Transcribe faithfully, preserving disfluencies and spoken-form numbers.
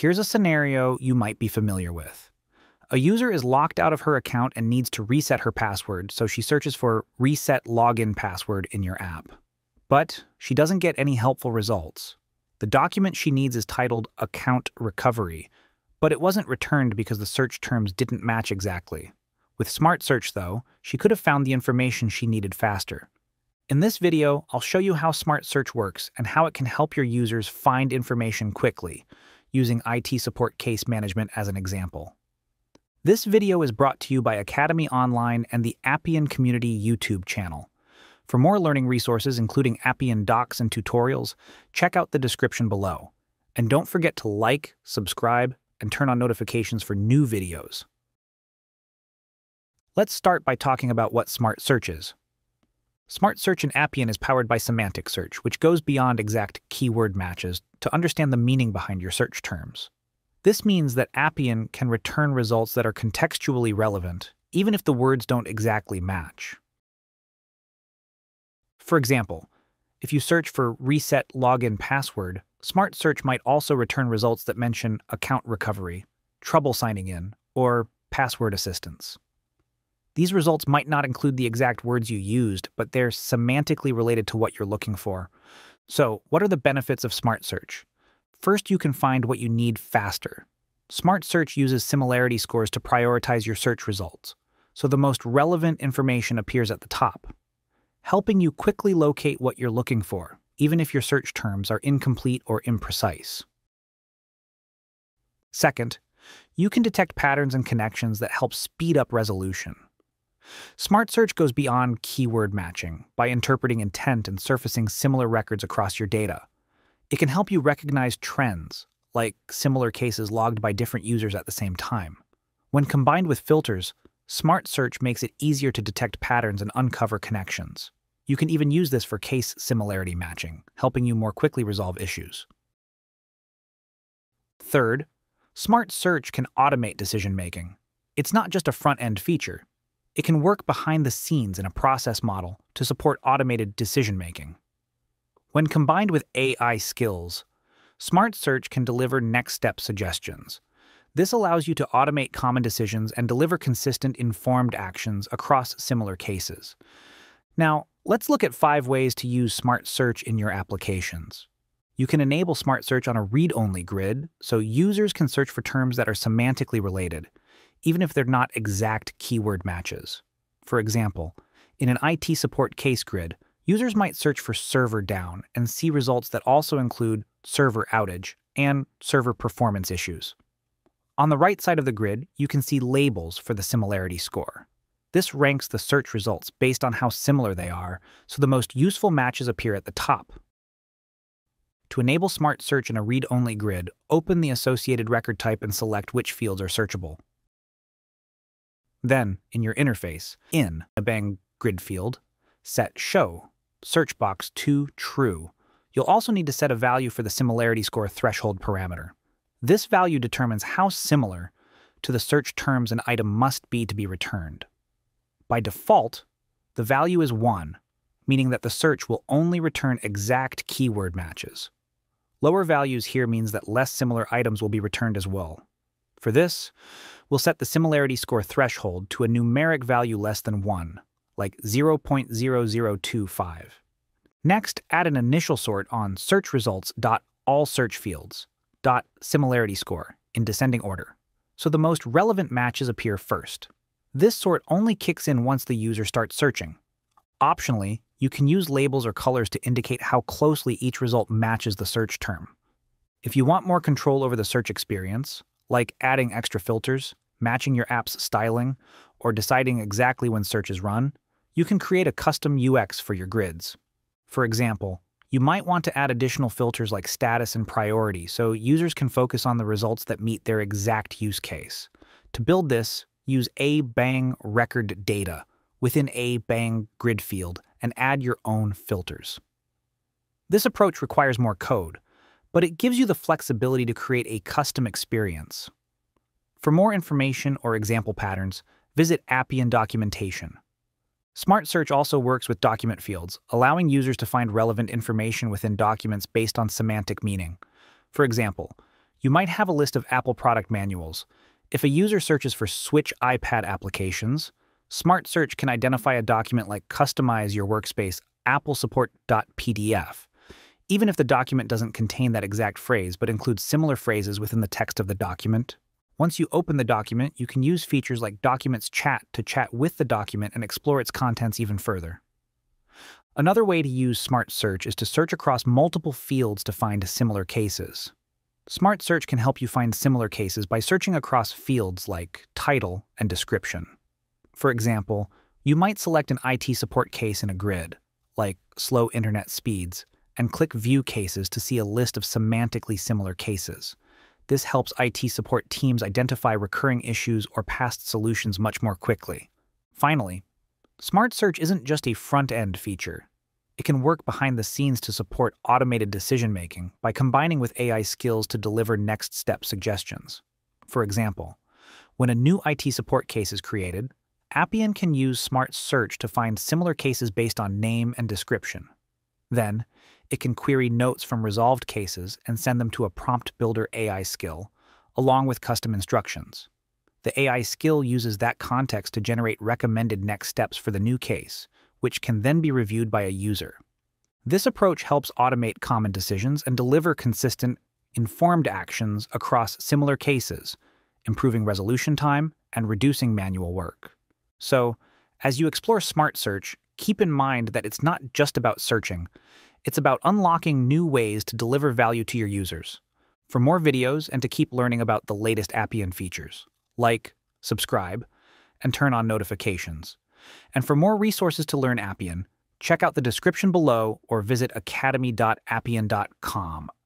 Here's a scenario you might be familiar with. A user is locked out of her account and needs to reset her password, so she searches for reset login password in your app. But she doesn't get any helpful results. The document she needs is titled Account Recovery, but it wasn't returned because the search terms didn't match exactly. With Smart Search, though, she could have found the information she needed faster. In this video, I'll show you how Smart Search works and how it can help your users find information quickly, using I T support case management as an example. This video is brought to you by Academy Online and the Appian Community YouTube channel. For more learning resources, including Appian docs and tutorials, check out the description below. And don't forget to like, subscribe, and turn on notifications for new videos. Let's start by talking about what Smart Search is. Smart Search in Appian is powered by semantic search, which goes beyond exact keyword matches to understand the meaning behind your search terms. This means that Appian can return results that are contextually relevant, even if the words don't exactly match. For example, if you search for reset login password, Smart Search might also return results that mention account recovery, trouble signing in, or password assistance. These results might not include the exact words you used, but they're semantically related to what you're looking for. So, what are the benefits of Smart Search? First, you can find what you need faster. Smart Search uses similarity scores to prioritize your search results, so the most relevant information appears at the top, helping you quickly locate what you're looking for, even if your search terms are incomplete or imprecise. Second, you can detect patterns and connections that help speed up resolution. Smart Search goes beyond keyword matching by interpreting intent and surfacing similar records across your data. It can help you recognize trends, like similar cases logged by different users at the same time. When combined with filters, Smart Search makes it easier to detect patterns and uncover connections. You can even use this for case similarity matching, helping you more quickly resolve issues. Third, Smart Search can automate decision-making. It's not just a front-end feature. It can work behind the scenes in a process model to support automated decision-making. When combined with A I skills, Smart Search can deliver next-step suggestions. This allows you to automate common decisions and deliver consistent, informed actions across similar cases. Now, let's look at five ways to use Smart Search in your applications. You can enable Smart Search on a read-only grid, so users can search for terms that are semantically related, even if they're not exact keyword matches. For example, in an I T support case grid, users might search for server down and see results that also include server outage and server performance issues. On the right side of the grid, you can see labels for the similarity score. This ranks the search results based on how similar they are, so the most useful matches appear at the top. To enable Smart Search in a read-only grid, open the associated record type and select which fields are searchable. Then, in your interface, in a bang grid field, set Show search box to True. You'll also need to set a value for the similarity score threshold parameter. This value determines how similar to the search terms an item must be to be returned. By default, the value is one, meaning that the search will only return exact keyword matches. Lower values here means that less similar items will be returned as well. For this, we'll set the similarity score threshold to a numeric value less than one, like zero point zero zero two five. Next, add an initial sort on search results dot all search fields dot similarity score in descending order, so the most relevant matches appear first. This sort only kicks in once the user starts searching. Optionally, you can use labels or colors to indicate how closely each result matches the search term. If you want more control over the search experience, like adding extra filters, matching your app's styling, or deciding exactly when search is run, you can create a custom U X for your grids. For example, you might want to add additional filters like status and priority so users can focus on the results that meet their exact use case. To build this, use a bang record data within a bang grid field and add your own filters. This approach requires more code, but it gives you the flexibility to create a custom experience. For more information or example patterns, visit Appian documentation. Smart Search also works with document fields, allowing users to find relevant information within documents based on semantic meaning. For example, You might have a list of Apple product manuals. If a user searches for Switch iPad applications, Smart Search can identify a document like Customize Your Workspace Apple Support.pdf, even if the document doesn't contain that exact phrase but includes similar phrases within the text of the document. Once you open the document, you can use features like Documents Chat to chat with the document and explore its contents even further. Another way to use Smart Search is to search across multiple fields to find similar cases. Smart Search can help you find similar cases by searching across fields like title and description. For example, you might select an I T support case in a grid, like slow internet speeds, and click View Cases to see a list of semantically similar cases. This helps I T support teams identify recurring issues or past solutions much more quickly. Finally, Smart Search isn't just a front-end feature. It can work behind the scenes to support automated decision-making by combining with A I skills to deliver next-step suggestions. For example, when a new I T support case is created, Appian can use Smart Search to find similar cases based on name and description. Then, it can query notes from resolved cases and send them to a prompt builder A I skill, along with custom instructions. The A I skill uses that context to generate recommended next steps for the new case, which can then be reviewed by a user. This approach helps automate common decisions and deliver consistent, informed actions across similar cases, improving resolution time and reducing manual work. So, as you explore Smart Search, keep in mind that it's not just about searching. It's about unlocking new ways to deliver value to your users. For more videos and to keep learning about the latest Appian features, like, subscribe, and turn on notifications. And for more resources to learn Appian, check out the description below or visit academy dot appian dot com.